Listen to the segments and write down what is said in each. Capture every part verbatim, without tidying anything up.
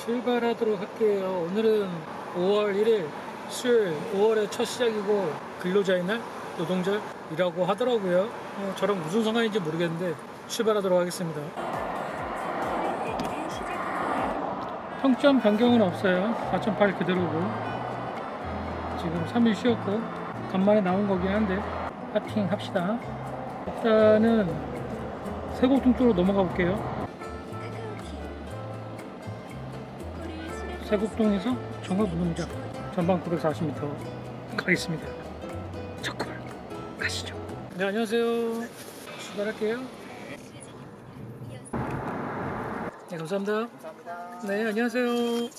출발하도록 할게요. 오늘은 오월 일일 수요일, 오월의 첫 시작이고 근로자의 날, 노동절이라고 하더라고요. 어, 저랑 무슨 상관인지 모르겠는데 출발하도록 하겠습니다. 평점 변경은 없어요. 사 점 팔 그대로고 지금 삼 일 쉬었고 간만에 나온 거긴 한데 파팅 합시다. 일단은 세곡동 쪽으로 넘어가 볼게요. 세곡동에서 종합운동장 전방 구백사십 미터 가겠습니다. 첫콜 가시죠. 네, 안녕하세요. 출발할게요. 네, 감사합니다. 감사합니다. 네, 안녕하세요.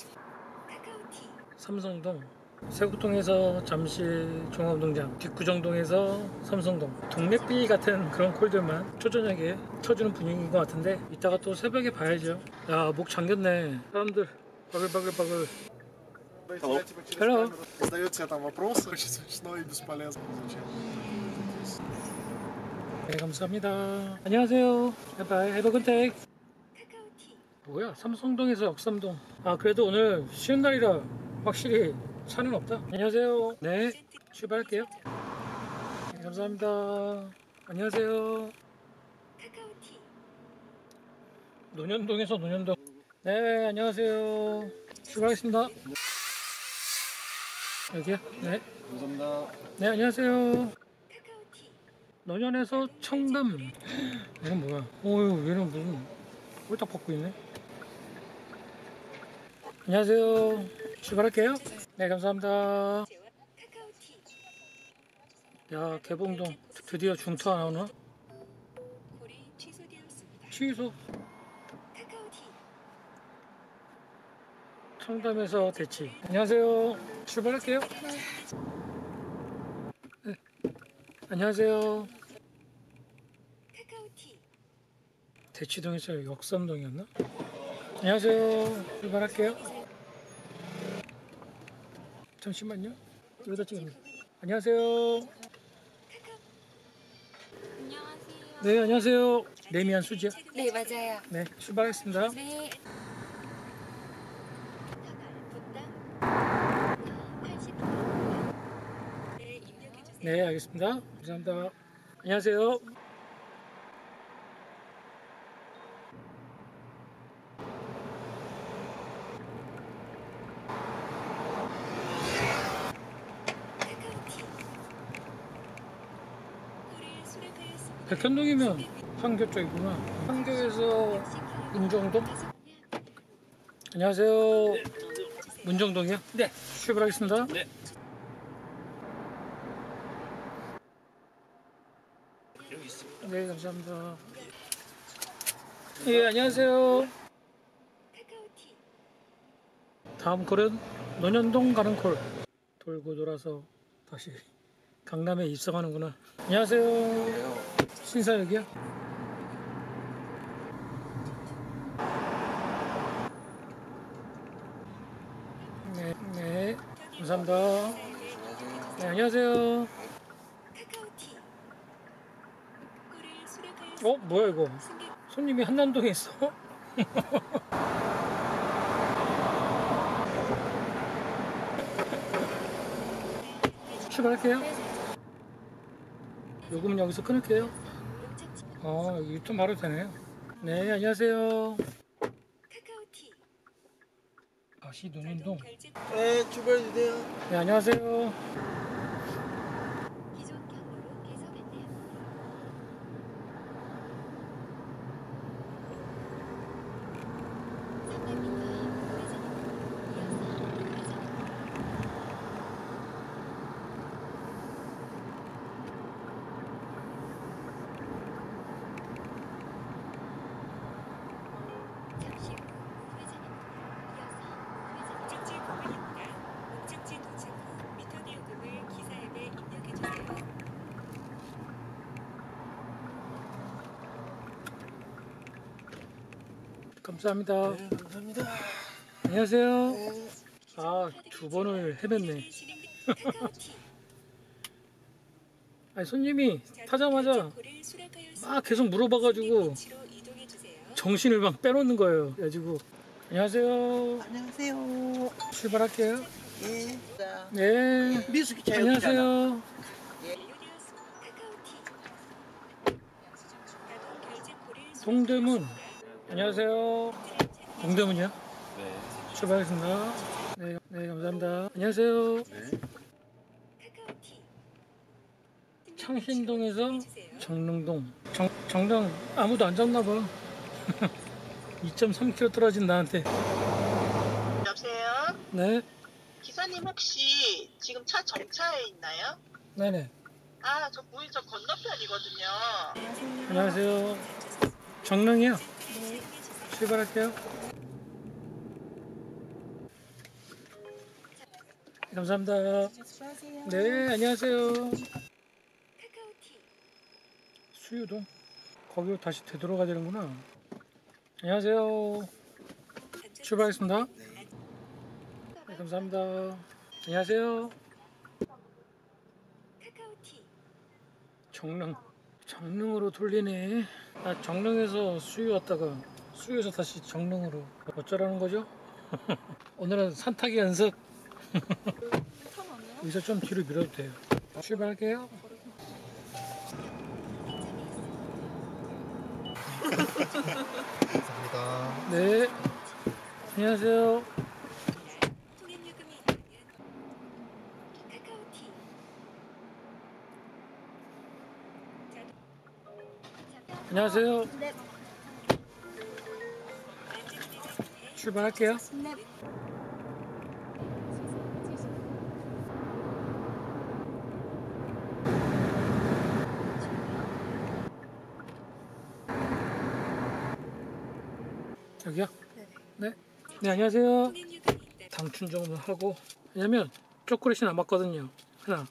삼성동 세곡동에서 잠실 종합운동장, 뒷구정동에서 삼성동, 동네삐 같은 그런 콜들만 초저녁에 쳐주는 분위기인 것 같은데 이따가 또 새벽에 봐야죠. 야, 목 잠겼네. 사람들 바글바글바글. Hello. Hello. Задает себе там вопросы, очень смешно и бесполезно. Зачем? 네, 감사합니다. 안녕하세요. 바이바이. Have a good day. 뭐야, 삼성동에서 역삼동. 아, 그래도 오늘 쉬는 날이라 확실히 차는 없다. 안녕하세요. 네, 출발할게요. 네, 감사합니다. 안녕하세요. 논현동에서 논현동. 네, 안녕하세요. 출발하겠습니다. 여기요? 네. 감사합니다. 네, 안녕하세요. 논현에서 청담. 얘는 뭐야? 어휴, 얘는 무슨 꼴딱 벗고 있네. 안녕하세요. 출발할게요. 네, 감사합니다. 야, 개봉동 드디어 중투가 나오나? 취소. 청담에서 대치. 안녕하세요. 출발할게요. 네. 안녕하세요. 대치동에서 역삼동이었나? 안녕하세요. 출발할게요. 잠시만요. 여기다 찍었네. 안녕하세요. 안녕하세요. 네, 안녕하세요. 레미안 수지요? 네, 맞아요. 네, 출발하겠습니다. 네. 네, 알겠습니다. 감사합니다. 안녕하세요. 백현동이면 판교 쪽이구나. 판교에서 문정동? 안녕하세요. 문정동이요? 네. 출발하겠습니다. 네. 네, 감사합니다. 예, 안녕하세요. 다음 콜은 논현동 가는 콜. 돌고 돌아서 다시 강남에 입성하는구나. 안녕하세요. 신사역이요? 네, 네, 감사합니다. 네, 안녕하세요. 어, 뭐야 이거? 손님이 한남동에 있어? 출발할게요. 요금은 여기서 끊을게요. 어, 유튜브 바로 되네요. 네, 안녕하세요. 다시 논현동. 네, 출발해주세요. 네, 안녕하세요. 감사합니다. 네, 감사합니다. 안녕하세요. 네. 아, 두 번을 헤맸네. 아니, 손님이 타자마자 막 계속 물어봐가지고 정신을 막 빼놓는 거예요. 그래가지고 안녕하세요. 안녕하세요. 출발할게요. 예. 네. 미숙이 자유잖아. 안녕하세요. 동대문. 안녕하세요. 동대문이요? 네. 출발하겠습니다. 네, 네, 감사합니다. 안녕하세요. 네. 창신동에서 정릉동. 정, 정릉 아무도 안 잡나봐. 이 점 삼 킬로미터 떨어진 나한테. 여보세요? 네, 기사님 혹시 지금 차 정차에 있나요? 네네. 아, 저 보일 저 건너편이거든요. 안녕하세요. 정릉이요? 네. 출발할게요. 감사합니다. 네, 안녕하세요. 수유동. 거기로 다시 되돌아가야 되는구나. 안녕하세요. 출발하겠습니다. 네, 감사합니다. 안녕하세요. 정릉. 정릉으로 돌리네. 아, 정릉에서 수유 왔다가 수유에서 다시 정릉으로. 어쩌라는 거죠? 오늘은 산타기 연습. 여기서 좀 뒤로 밀어도 돼요. 출발할게요. 감사합니다. 네. 안녕하세요. 안녕하세요. 출발할게요. 여기요? 네. 네, 안녕하세요. 당 충전을 하고. 왜냐면 초콜릿이 남았거든요. 하나.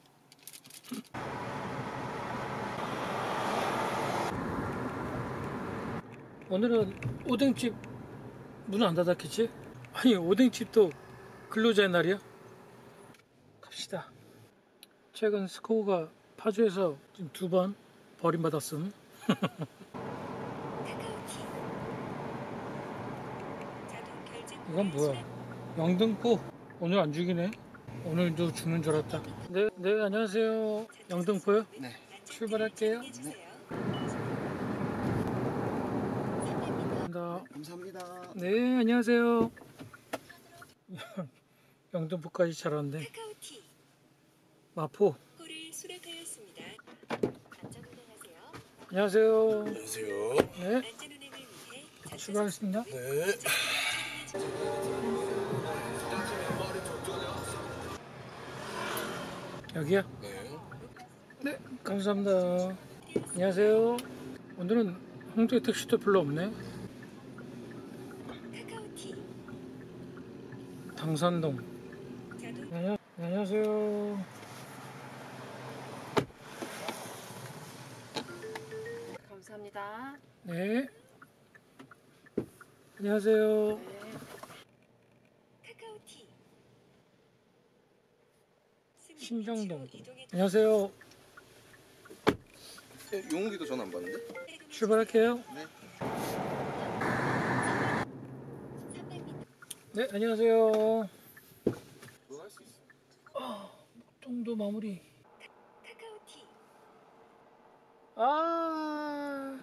오늘은 오뎅집 문 안 닫았겠지? 아니, 오뎅집도 근로자의 날이야? 갑시다. 최근 스코어가 파주에서 지금 두 번 버림받았음. 이건 뭐야? 영등포. 오늘 안 죽이네. 오늘도 죽는 줄 알았다. 네, 네, 안녕하세요. 영등포요? 네. 출발할게요. 감사합니다. 감사합니다. 네, 안녕하세요. 영등포까지 잘 왔는데. 마포. 안녕하세요. 안녕하세요. 네, 출발하겠습니다. 네. 여기요? 네. 네, 감사합니다. 안녕하세요. 오늘은 홍대 택시도 별로 없네. 당산동. 안녕, 안녕하세요. 감사합니다. 네. 안녕하세요. 신정동. 안녕하세요. 예, 용욱이도 전화 안 받는데? 출발할게요. 네. 네, 안녕하세요. 너 할 수 있어. 목동도 마무리. 아,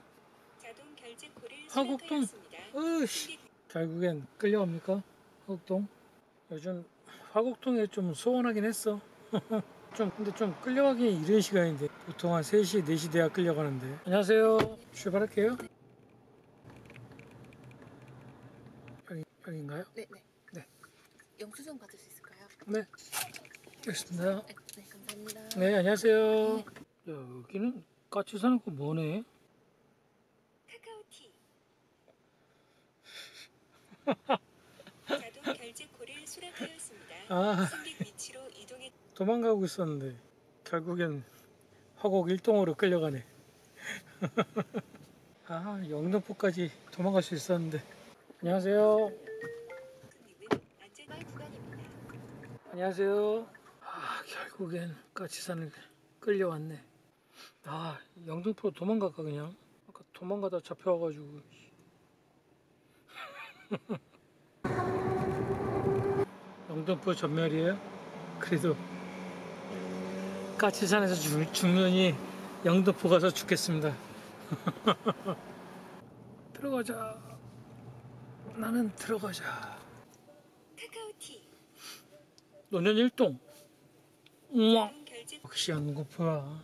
화곡동. 으씨. 결국엔 끌려갑니까? 화곡동. 요즘 화곡동에 좀 소원하긴 했어. 좀 근데 좀 끌려가기 이른 시간인데 보통 한 세 시, 네 시 돼야 끌려가는데. 안녕하세요. 출발할게요. 여기, 여기인가요? 네, 네. 네. 영수증 받을 수 있을까요? 네. 알겠습니다. 네, 네 감사합니다. 네, 안녕하세요. 여기는 같이 사는 거 뭐네? 자동 결제 콜을 수락하였습니다. 아, 승객 위치로 이동해 도망가고 있었는데 결국엔 화곡 일동으로 끌려가네. 아, 영등포까지 도망갈 수 있었는데. 안녕하세요. 안전한 구간입니다. 안녕하세요. 아, 결국엔 같이 사는 끌려왔네. 아, 영등포로 도망갈까 그냥? 아까 도망가다 잡혀와가지고. 영등포 전멸이에요? 그래도 까치산에서 죽, 죽느니 영등포 가서 죽겠습니다. 들어가자. 나는 들어가자. 카카오티. 노년 일동. 우와. 자동 결제 역시 영등포야.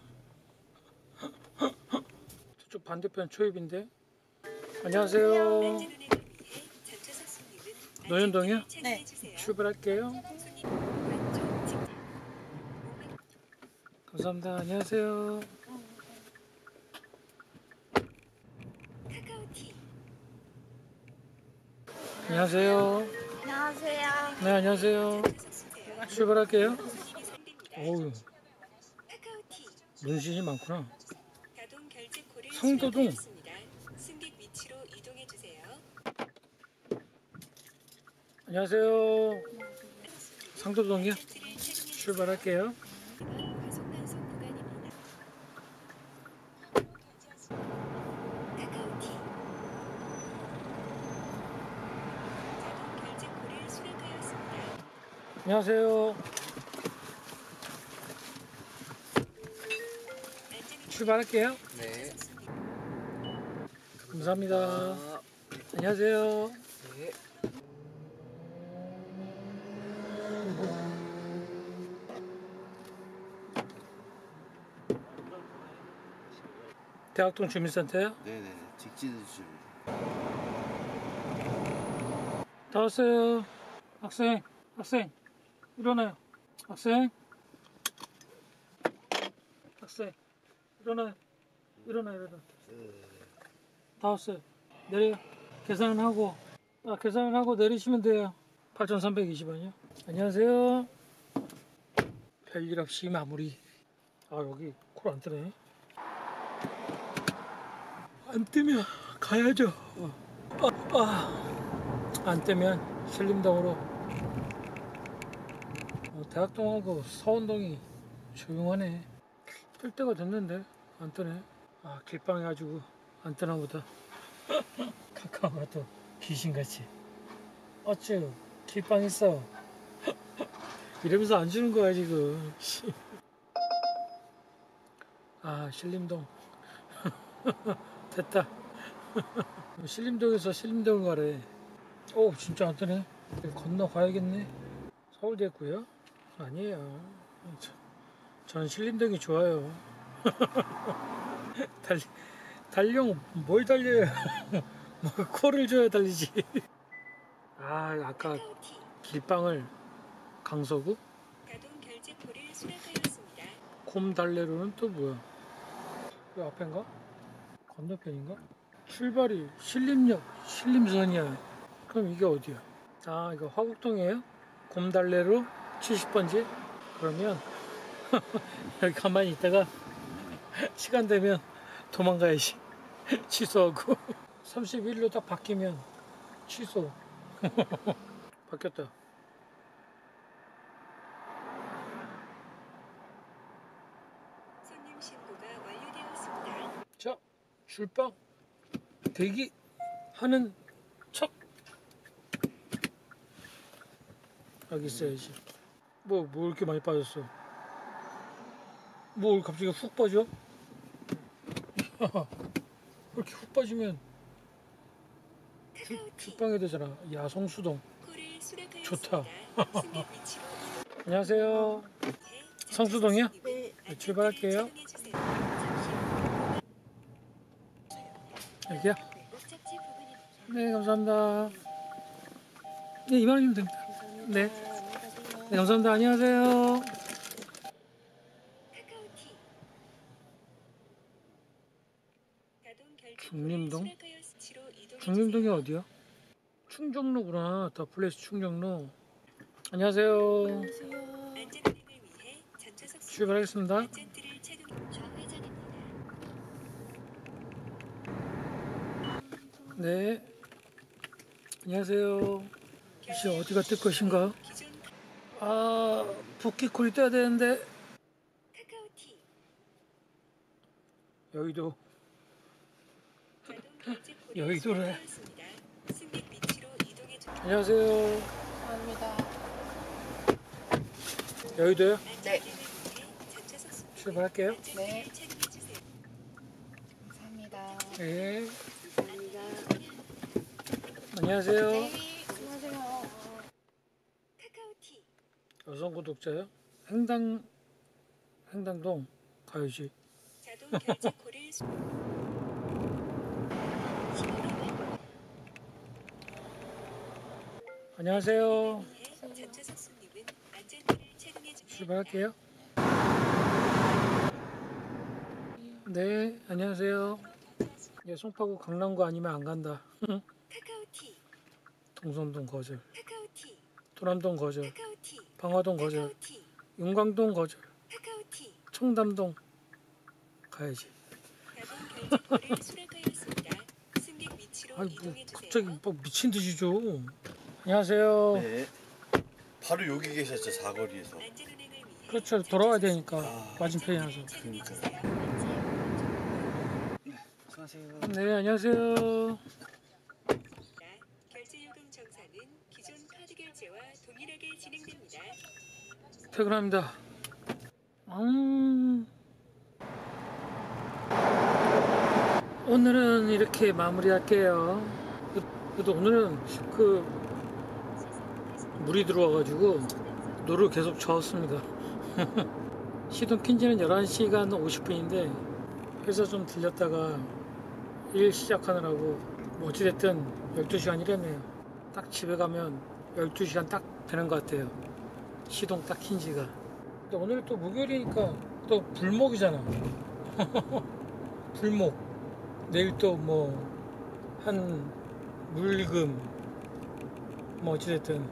저쪽 반대편 초입인데. 안녕하세요. 안전운행을 위해 전차석 손님은 노현동이요? 안전띠를 착용해 주세요. 출발할게요. 손님 왼쪽 직 감사합니다. 안녕하세요. 카카오티. 안녕하세요. 안녕하세요. 네, 안녕하세요. 전차석 쓰세요. 출발할게요. 손님이 상대입니다. 어우, 카카오티. 문신이 많구나. 자동 결제코를 성도동. 수락하였습니다. 승객 위치로 이동해 주세요. 안녕하세요. 상도동이요? 안전띠를 착용해 출발할게요. 주세요. 과속 단속 구간입니다. 카카오티. 자동 결제코를 수락하였습니다. 안녕하세요. 안전운행 출발할게요. 네. 감사합니다. 아, 안녕하세요. 네. 대학동 주민센터요? 네네. 직진해 주시면 돼요. 다 왔어요. 학생, 학생, 일어나요. 학생, 학생, 일어나요. 일어나, 일어나. 다 왔어요. 내려. 계산하고, 아, 계산하고 내리시면 돼요. 팔천삼백이십 원이요. 안녕하세요. 별일 없이 마무리. 아, 여기 콜 안 뜨네. 안 뜨면 가야죠. 아, 아. 안 뜨면 신림동으로. 어, 대학동하고 서운동이 조용하네. 뜰 때가 됐는데 안 뜨네. 아, 길방에 가지고 안 뜨나 보다. 카카오가 또 귀신같이 어쭈 길방 있어 이러면서 안 주는 거야 지금. 아, 신림동. 됐다. 신림동에서 신림동을 가래. 오, 진짜 안 뜨네. 건너 가야겠네. 서울대구요? 아니에요. 저, 저는 신림동이 좋아요. 달, 달령 뭘 달려요? 뭐 코를 줘야 달리지. 아, 아까 카카오티. 길방을 강서구? 자동 결제코를 수락하였습니다. 곰달래로는 또 뭐야? 이 앞인가? 건너편인가? 출발이 신림역, 신림선이야. 그럼 이게 어디야? 아, 이거 화곡동이에요? 곰달래로 칠십 번지? 그러면 여기 가만히 있다가 시간 되면 도망가야지. 취소하고. 삼십일로 딱 바뀌면 취소. 바뀌었다. 손님 신고가 완료되었습니다. 자, 줄빵 대기 하는 척. 여기 있어야지. 뭐, 뭐 이렇게 많이 빠졌어? 뭐 갑자기 훅 빠져? 이렇게 훅 빠지면 줄, 카카오티. 줄빵이 되잖아. 야성수동. 코를 수락하였습니다. 좋다. 승객 위치로 이동. 안녕하세요. 네, 성수동이요? 네, 네, 출발할게요. 여기요? 목적지 부근입니다. 네, 감사합니다. 네, 이만 원이면 됩니다. 네. 네, 감사합니다. 안녕하세요. 카카오티. 자동 결제 중림동? 수락하였- 지로 이동해 중림동이 주세요. 어디야? 충정로구나. 더 플레이스 충정로. 안녕하세요. 안전운행을 위해 전차석 출발하겠습니다. 안전띠를 착용. 좌회전입니다. 네. 안녕하세요. 혹시 어디가 뜰 것인가? 기존 아, 붓기콜이 떠야 되는데. 카카오티. 여의도. 자동 결제 코를 여의도래. 수락하였습니다. 승객 위치로 이동해 주. 안녕하세요. 감사합니다. 여의도요? 네. 전체 속속 출발할게요. 네. 체크해주세요. 감사합니다. 네. 감사합니다. 안녕하세요. 네. 안녕하세요. 카카오티 여성 구독자요? 행당 행당동 가요지. 자동 결제 코를 수- 안녕하세요. 전체 속속님은 안전띠를 착용해주세요. 출발할게요. 네, 안녕하세요. 예, 송파구 강남구 아니면 안 간다. 카카오티 동성동 거절, 카카오티 도남동 거절, 카카오티 방화동 거절, 카카오티 용광동 거절, 카카오티 청담동 가야지. 자동 결제 코를 수락하였습니다. 승객 위치로 아니 뭐 이동해주세요. 갑자기 뭐 미친 듯이 좀. 안녕하세요. 네. 바로 여기 계셨죠, 사거리에서. 안전운행을 위해 그렇죠. 돌아와야 되니까 아, 맞은편이라서. 착용해주세요. 수고하세요. 네, 안녕하세요. 결제 요금 정산은 기존 카드 결제와 동일하게 진행됩니다. 퇴근합니다. 음... 오늘은 이렇게 마무리할게요. 그래도 오늘은 그 물이 들어와가지고 노를 계속 저었습니다. 시동 킨 지는 열한 시간 오십 분인데 회사 좀 들렸다가 일 시작하느라고 뭐 어찌됐든 열두 시간 일했네요. 딱 집에 가면 열두 시간 딱 되는 것 같아요. 시동 딱 킨 지가. 근데 오늘 또 목요일이니까 또 불목이잖아. 불목. 내일 또 뭐 한 물금 뭐 어찌됐든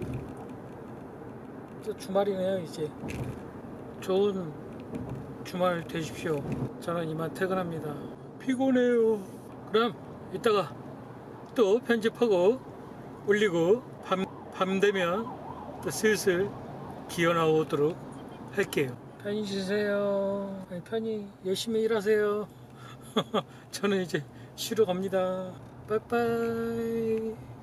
또 주말이네요. 이제 좋은 주말 되십시오. 저는 이만 퇴근합니다. 피곤해요. 그럼 이따가 또 편집하고 올리고 밤, 밤 되면 또 슬슬 기어 나오도록 할게요. 편히 쉬세요. 아니, 편히 열심히 일하세요. 저는 이제 쉬러 갑니다. 빠이빠이.